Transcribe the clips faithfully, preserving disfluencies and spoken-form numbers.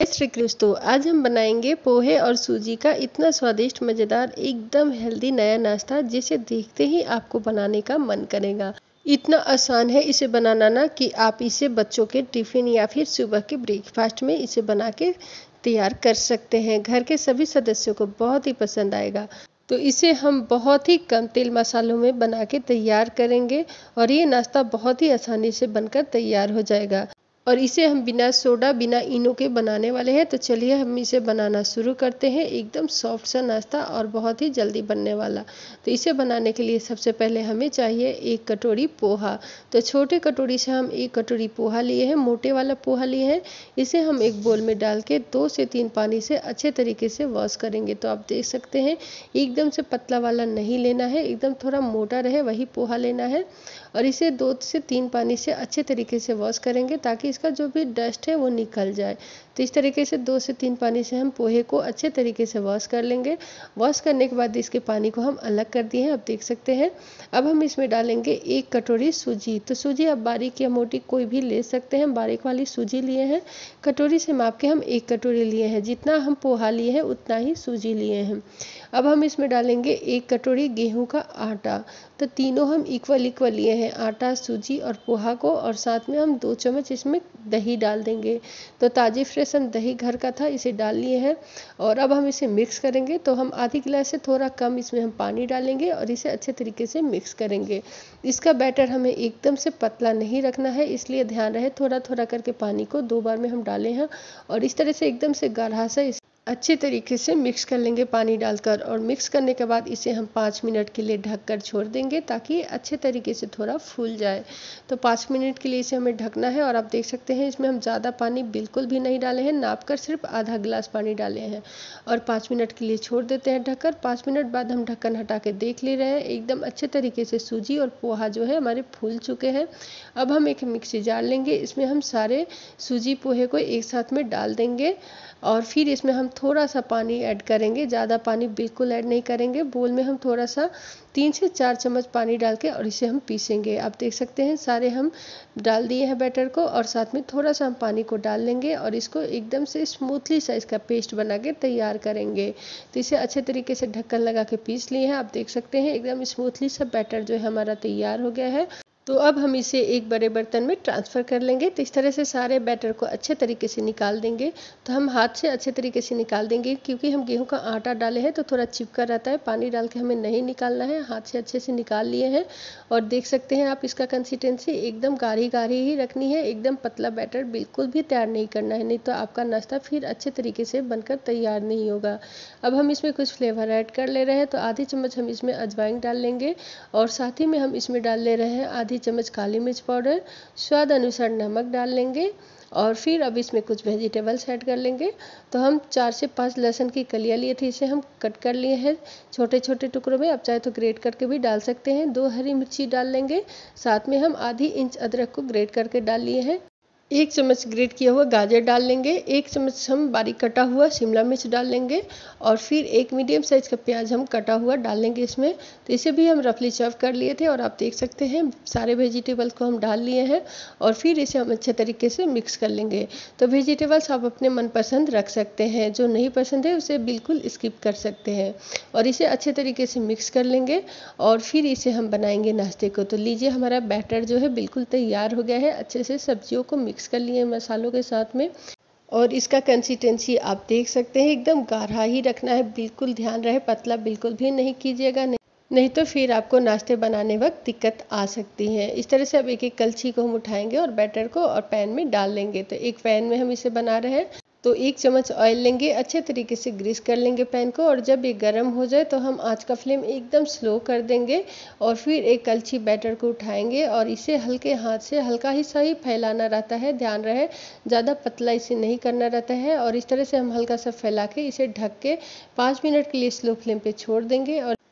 श्री कृष्ण दोस्तों, आज हम बनाएंगे पोहे और सूजी का इतना स्वादिष्ट मज़ेदार एकदम हेल्दी नया नाश्ता जिसे देखते ही आपको बनाने का मन करेगा। इतना आसान है इसे बनाना ना कि आप इसे बच्चों के टिफ़िन या फिर सुबह के ब्रेकफास्ट में इसे बना के तैयार कर सकते हैं। घर के सभी सदस्यों को बहुत ही पसंद आएगा। तो इसे हम बहुत ही कम तेल मसालों में बना के तैयार करेंगे और ये नाश्ता बहुत ही आसानी से बनकर तैयार हो जाएगा। और इसे हम बिना सोडा बिना इनो के बनाने वाले हैं। तो चलिए हम इसे बनाना शुरू करते हैं। एकदम सॉफ्ट सा नाश्ता और बहुत ही जल्दी बनने वाला। तो इसे बनाने के लिए सबसे पहले हमें चाहिए एक कटोरी पोहा। तो छोटे कटोरी से हम एक कटोरी पोहा लिए हैं, मोटे वाला पोहा लिए हैं। इसे हम एक बोल में डाल के दो से तीन पानी से अच्छे तरीके से वॉश करेंगे। तो आप देख सकते हैं एकदम से पतला वाला नहीं लेना है, एकदम थोड़ा मोटा रहे वही पोहा लेना है। और इसे दो से तीन पानी से अच्छे तरीके से वॉश करेंगे ताकि इसका जो भी डस्ट है वो निकल जाए। तो इस तरीके से दो से तीन पानी से हम पोहे को अच्छे तरीके से वॉश कर लेंगे। वॉश करने के बाद इसके पानी को हम अलग कर दिए हैं, आप देख सकते हैं। अब हम इसमें डालेंगे एक कटोरी सूजी। तो सूजी आप बारीक या मोटी कोई भी ले सकते हैं, बारीक वाली सूजी लिए हैं। कटोरी से माप के हम एक कटोरी लिए हैं, जितना हम पोहा लिए हैं उतना ही सूजी लिए हैं। अब हम इसमें डालेंगे एक कटोरी गेहूं का आटा। तो तीनों हम इक्वल इक्वल लिए हैं, आटा, सूजी और पोहा को। और साथ में हम दो चम्मच इसमें दही डाल देंगे। तो ताज़ी फ्रेश हम दही घर का था, इसे डाल लिए हैं। और अब हम इसे मिक्स करेंगे। तो हम आधी गिलास से थोड़ा कम इसमें हम पानी डालेंगे और इसे अच्छे तरीके से मिक्स करेंगे। इसका बैटर हमें एकदम से पतला नहीं रखना है, इसलिए ध्यान रहे थोड़ा थोड़ा करके पानी को दो बार में हम डालें हैं। और इस तरह से एकदम से गाढ़ा सा अच्छे तरीके से मिक्स कर लेंगे पानी डालकर। और मिक्स करने के बाद इसे हम पाँच मिनट के लिए ढककर छोड़ देंगे ताकि ये अच्छे तरीके से थोड़ा फूल जाए। तो पाँच मिनट के लिए इसे हमें ढकना है। और आप देख सकते हैं इसमें हम ज़्यादा पानी बिल्कुल भी नहीं डाले हैं, नाप कर सिर्फ आधा गिलास पानी डाले हैं। और पाँच मिनट के लिए छोड़ देते हैं ढककर। पाँच मिनट बाद हम ढक्कन हटा के देख ले रहे हैं, एकदम अच्छे तरीके से सूजी और पोहा जो है हमारे फूल चुके हैं। अब हम एक मिक्सी जार लेंगे, इसमें हम सारे सूजी पोहे को एक साथ में डाल देंगे। और फिर इसमें हम थोड़ा सा पानी ऐड करेंगे, ज़्यादा पानी बिल्कुल ऐड नहीं करेंगे। बोल में हम थोड़ा सा तीन से चार चम्मच पानी डाल के और इसे हम पीसेंगे। आप देख सकते हैं सारे हम डाल दिए हैं बैटर को। और साथ में थोड़ा सा हम पानी को डाल लेंगे और इसको एकदम से स्मूथली सा इसका पेस्ट बना के तैयार करेंगे। तो इसे अच्छे तरीके से ढक्कन लगा के पीस लिए हैं। आप देख सकते हैं एकदम स्मूथली सा बैटर जो है हमारा तैयार हो गया है। तो अब हम इसे एक बड़े बर्तन में ट्रांसफ़र कर लेंगे। तो इस तरह से सारे बैटर को अच्छे तरीके से निकाल देंगे। तो हम हाथ से अच्छे तरीके से निकाल देंगे, क्योंकि हम गेहूं का आटा डाले हैं तो थोड़ा चिपका रहता है। पानी डाल के हमें नहीं निकालना है, हाथ से अच्छे से निकाल लिए हैं। और देख सकते हैं आप इसका कंसिस्टेंसी एकदम गाढ़ी गाढ़ी ही रखनी है, एकदम पतला बैटर बिल्कुल भी तैयार नहीं करना है, नहीं तो आपका नाश्ता फिर अच्छे तरीके से बनकर तैयार नहीं होगा। अब हम इसमें कुछ फ्लेवर ऐड कर ले रहे हैं। तो आधी चम्मच हम इसमें अजवाइन डाल लेंगे। और साथ ही में हम इसमें डाल ले रहे हैं आधी चम्मच काली मिर्च पाउडर, स्वाद अनुसार नमक डाल लेंगे। और फिर अब इसमें कुछ वेजिटेबल्स ऐड कर लेंगे। तो हम चार से पाँच लहसुन की कलियां लिए थे, इसे हम कट कर लिए हैं छोटे छोटे टुकड़ों में। आप चाहे तो ग्रेट करके भी डाल सकते हैं। दो हरी मिर्ची डाल लेंगे। साथ में हम आधी इंच अदरक को ग्रेट करके डाल लिए हैं। एक चम्मच ग्रेट किया हुआ गाजर डाल लेंगे। एक चम्मच हम बारीक कटा हुआ शिमला मिर्च डाल लेंगे। और फिर एक मीडियम साइज का प्याज हम कटा हुआ डाल लेंगे इसमें। तो इसे भी हम रफली चॉप कर लिए थे। और आप देख सकते हैं सारे वेजिटेबल्स को हम डाल लिए हैं। और फिर इसे हम अच्छे तरीके से मिक्स कर लेंगे। तो वेजिटेबल्स आप अपने मनपसंद रख सकते हैं, जो नहीं पसंद है उसे बिल्कुल स्किप कर सकते हैं। और इसे अच्छे तरीके से मिक्स कर लेंगे। और फिर इसे हम बनाएंगे नाश्ते को। तो लीजिए हमारा बैटर जो है बिल्कुल तैयार हो गया है। अच्छे से सब्जियों को मिक्स कर लिए मसालों के साथ में। और इसका कंसिस्टेंसी आप देख सकते हैं एकदम गाढ़ा ही रखना है, बिल्कुल ध्यान रहे पतला बिल्कुल भी नहीं कीजिएगा, नहीं नहीं तो फिर आपको नाश्ते बनाने वक्त दिक्कत आ सकती है। इस तरह से अब एक एक कलछी को हम उठाएंगे और बैटर को और पैन में डाल लेंगे। तो एक पैन में हम इसे बना रहे हैं। तो एक चम्मच ऑयल लेंगे, अच्छे तरीके से ग्रीस कर लेंगे पैन को। और जब ये गर्म हो जाए तो हम आंच का फ्लेम एकदम स्लो कर देंगे। और फिर एक कलछी बैटर को उठाएंगे और इसे हल्के हाथ से हल्का ही सा ही फैलाना रहता है, ध्यान रहे ज़्यादा पतला इसे नहीं करना रहता है। और इस तरह से हम हल्का सा फैला के इसे ढक के पाँच मिनट के लिए स्लो फ्लेम पे छोड़ देंगे। और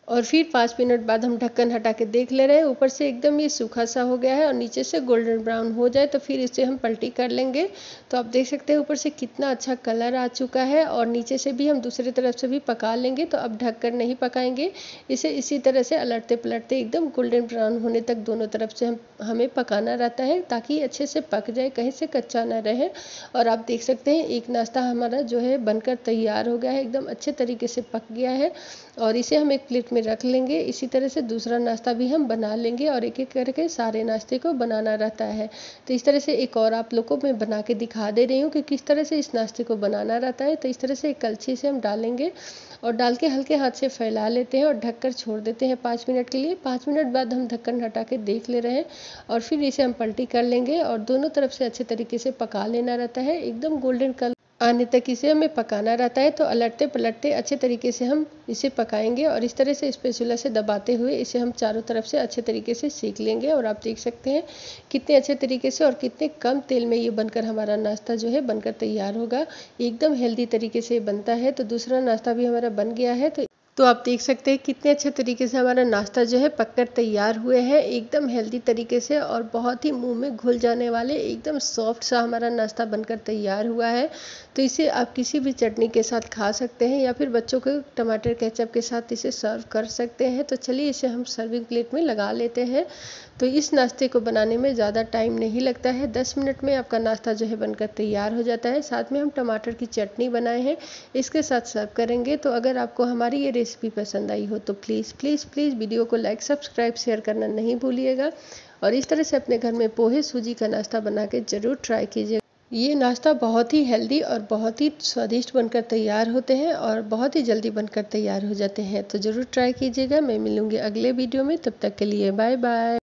और फिर पाँच मिनट बाद हम ढक्कन हटा के देख ले रहे हैं, ऊपर से एकदम ये सूखा सा हो गया है और नीचे से गोल्डन ब्राउन हो जाए तो फिर इसे हम पलटी कर लेंगे। तो आप देख सकते हैं ऊपर से कितना अच्छा कलर आ चुका है और नीचे से भी हम दूसरी तरफ से भी पका लेंगे। तो अब ढककर नहीं पकाएंगे, इसे इसी तरह से अलटते पलटते एकदम गोल्डन ब्राउन होने तक दोनों तरफ से हम हमें पकाना रहता है, ताकि अच्छे से पक जाए, कहीं से कच्चा ना रहे। और आप देख सकते हैं एक नाश्ता हमारा जो है बनकर तैयार हो गया है, एकदम अच्छे तरीके से पक गया है और इसे हम एक प्लेट में रख लेंगे। इसी तरह से दूसरा नाश्ता भी हम बना लेंगे और एक एक करके सारे नाश्ते को बनाना रहता है। तो इस तरह से एक और आप लोग को मैं बना के दिखा दे रही हूँ कि किस तरह से इस नाश्ते को बनाना रहता है। तो इस तरह से एक कलछी से हम डालेंगे और डाल के हल्के हाथ से फैला लेते हैं और ढककर छोड़ देते हैं पाँच मिनट के लिए। पाँच मिनट बाद हम ढक्कन हटा के देख ले रहे हैं और फिर इसे हम पलटी कर लेंगे और दोनों तरफ से अच्छे तरीके से पका लेना रहता है, एकदम गोल्डन कलर आने तक इसे हमें पकाना रहता है। तो अलटते पलटते अच्छे तरीके से हम इसे पकाएंगे और इस तरह से स्पैचुला से दबाते हुए इसे हम चारों तरफ से अच्छे तरीके से सेक लेंगे। और आप देख सकते हैं कितने अच्छे तरीके से और कितने कम तेल में ये बनकर हमारा नाश्ता जो है बनकर तैयार होगा, एकदम हेल्दी तरीके से बनता है। तो दूसरा नाश्ता भी हमारा बन गया है। तो तो आप देख सकते हैं कितने अच्छे तरीके से हमारा नाश्ता जो है पककर तैयार हुए हैं, एकदम हेल्दी तरीके से और बहुत ही मुंह में घुल जाने वाले एकदम सॉफ्ट सा हमारा नाश्ता बनकर तैयार हुआ है। तो इसे आप किसी भी चटनी के साथ खा सकते हैं या फिर बच्चों को टमाटर केचप के साथ इसे सर्व कर सकते हैं। तो चलिए इसे हम सर्विंग प्लेट में लगा लेते हैं। तो इस नाश्ते को बनाने में ज़्यादा टाइम नहीं लगता है, दस मिनट में आपका नाश्ता जो है बनकर तैयार हो जाता है। साथ में हम टमाटर की चटनी बनाए हैं, इसके साथ सर्व करेंगे। तो अगर आपको हमारी ये रेसिपी पसंद आई हो तो प्लीज़ प्लीज़ प्लीज़ वीडियो को लाइक सब्सक्राइब शेयर करना नहीं भूलिएगा और इस तरह से अपने घर में पोहे सूजी का नाश्ता बना के ज़रूर ट्राई कीजिए। ये नाश्ता बहुत ही हेल्दी और बहुत ही स्वादिष्ट बनकर तैयार होते हैं और बहुत ही जल्दी बनकर तैयार हो जाते हैं। तो ज़रूर ट्राई कीजिएगा। मैं मिलूँगी अगले वीडियो में, तब तक के लिए बाय बाय।